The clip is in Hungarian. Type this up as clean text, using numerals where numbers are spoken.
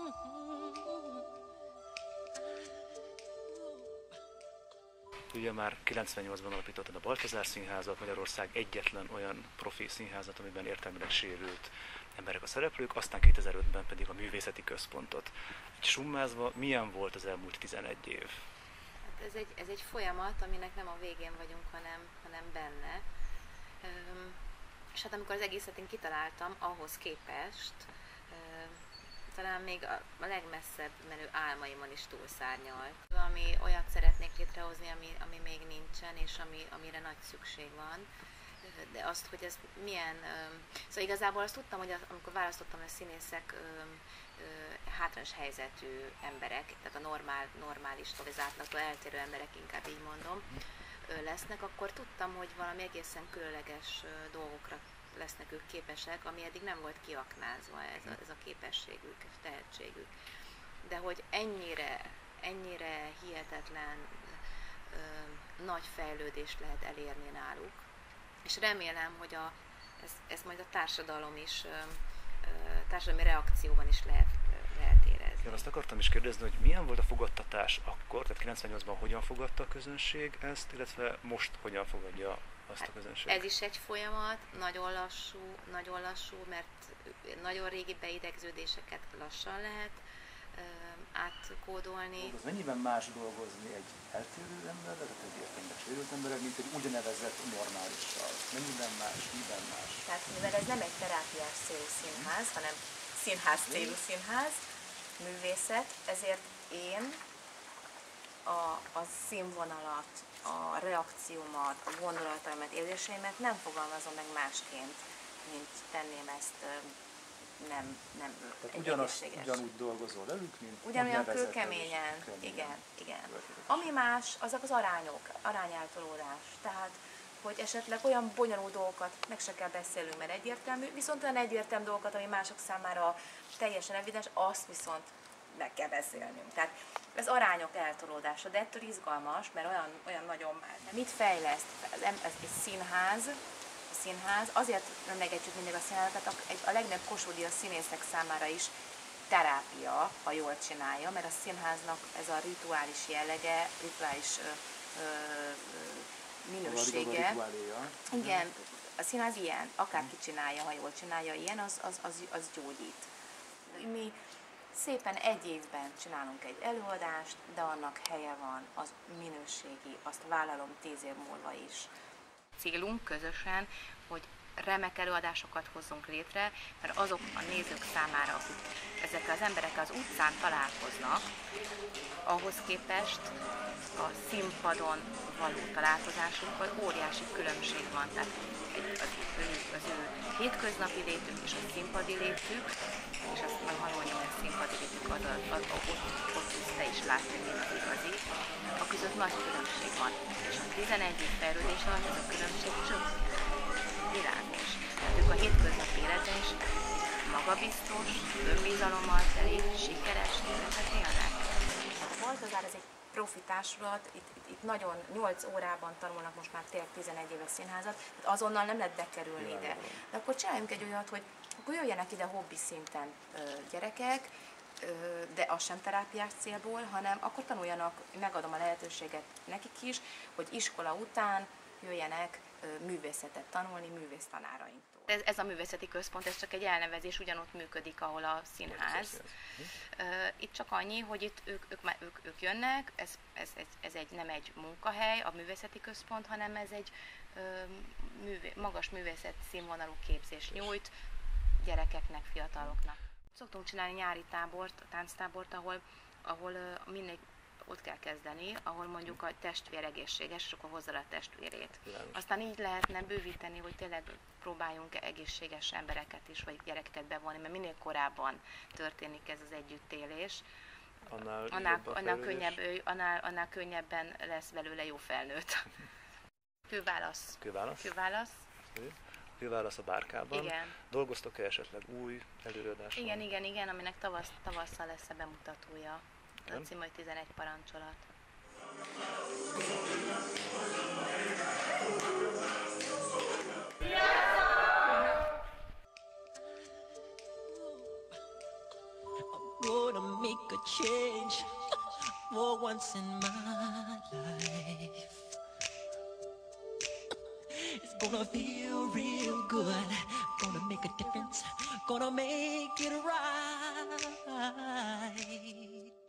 Ugye már 98-ban alapítottad a Balthazár Színházat, Magyarország egyetlen olyan profi színházat, amiben értelmileg sérült emberek a szereplők, aztán 2005-ben pedig a Művészeti Központot. Így summázva, milyen volt az elmúlt 11 év? Hát ez egy folyamat, aminek nem a végén vagyunk, hanem benne. És hát amikor az egészet én kitaláltam, ahhoz képest talán még a legmesszebb menő álmaimon is túlszárnyalt. Valami olyat szeretnék létrehozni, ami még nincsen, és amire nagy szükség van. De azt, hogy ez milyen... Szóval igazából azt tudtam, hogy amikor választottam a színészek hátrányos helyzetű emberek, tehát a normálistól, az átlagtól eltérő emberek, inkább így mondom, lesznek, akkor tudtam, hogy valami egészen különleges dolgokra lesznek ők képesek, ami eddig nem volt kiaknázva, ez a képességük, tehetségük. De hogy ennyire hihetetlen nagy fejlődést lehet elérni náluk, és remélem, hogy ez majd a társadalmi reakcióban is lehet érezni. Én azt akartam is kérdezni, hogy milyen volt a fogadtatás akkor, tehát 98-ban hogyan fogadta a közönség ezt, illetve most hogyan fogadja azt a közönség? Ez is egy folyamat, nagyon lassú, mert nagyon régi beidegződéseket lassan lehet átkódolni. Az mennyiben más dolgozni egy eltérő emberrel, tehát egy értelemben sérült emberrel, mint egy úgynevezett normálissal? Mennyiben más, miben más? Tehát mivel ez nem egy terápiás célú színház, hanem színház célú színház, művészet, ezért én a színvonalat, a reakciómat, a gondolataimat, érzéseimet nem fogalmazom meg másként, mint tenném ezt nem ugyanúgy dolgozol velük, mint ugyanolyan kőkeményen, igen. Ami más, azok az arányeltolódás. Tehát, hogy esetleg olyan bonyolult dolgokat meg se kell beszélnünk, mert egyértelmű, viszont olyan egyértelmű dolgokat, ami mások számára teljesen evidens, azt viszont meg kell beszélnünk. Tehát ez arányok eltolódása, de ettől izgalmas, mert olyan nagyon már. Mit fejleszt? Ez egy színház, azért emlegetjük mindig a színházat, a legnagyobb Kossuth-díjas színészek számára is terápia, ha jól csinálja, mert a színháznak ez a rituális jellege, rituális minősége. Igen, a színház ilyen, akárki csinálja, ha jól csinálja, ilyen, az gyógyít. Mi szépen egy évben csinálunk egy előadást, de annak helye van, az minőségi, azt vállalom 10 év múlva is. Célunk közösen, hogy remek előadásokat hozzunk létre, mert azok a nézők számára, akik ezekkel az emberekkel az utcán találkoznak, ahhoz képest a színpadon való találkozásukkal óriási különbség van. Tehát az ő hétköznapi létük és a színpadi létük, és azt meg hallani, hogy a színpadi létük ott tudsz te is látni, mint az igazi, a között nagy különbség van. És a 11 év fejlődés alatt ez a különbség csökken. Világos. Tehát ők a hétköznapi életben is magabiztos, önbizalommal teli, sikeres életet élnek. A Balthazár ez egy profi társulat, itt nagyon 8 órában tanulnak most már tényleg 11 éves színházat, tehát azonnal nem lehet bekerülni ide. De akkor csináljunk egy olyat, hogy akkor jöjjenek ide hobbi szinten gyerekek, de az sem terápiás célból, hanem akkor tanuljanak, megadom a lehetőséget nekik is, hogy iskola után jöjjenek művészetet tanulni művésztanárainktól. Ez a művészeti központ, ez csak egy elnevezés, ugyanott működik, ahol a színház. Itt csak annyi, hogy itt ők jönnek, ez nem egy munkahely, a művészeti központ, hanem ez egy magas művészet színvonalú képzés nyújt gyerekeknek, fiataloknak. Szoktunk csinálni nyári tábort, tánctábort, ahol mindig ott kell kezdeni, ahol mondjuk a testvér egészséges, és akkor hozza a testvérét. Aztán így lehetne bővíteni, hogy tényleg próbáljunk egészséges embereket is, vagy gyerekeket bevonni, mert minél korábban történik ez az együttélés, annál könnyebben lesz belőle jó felnőtt. Kőválasz. Kőválasz a Bárkában. Igen. Dolgoztok-e esetleg új előadáson? Igen, aminek tavasszal lesz a bemutatója. A cím, hogy 11 parancsolat. I'm gonna make a change for once in my life. It's gonna feel real good, gonna make a difference, gonna make it right.